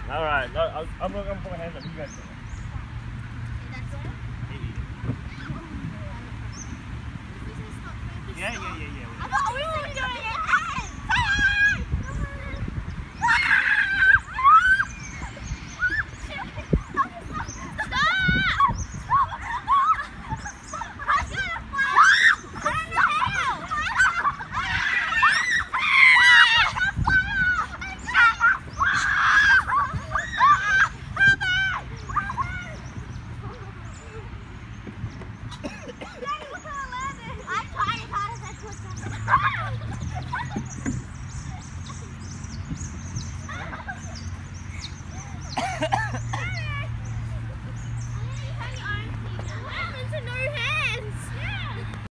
All right. No, I'm not going to put my hands up. You guys. Yeah. I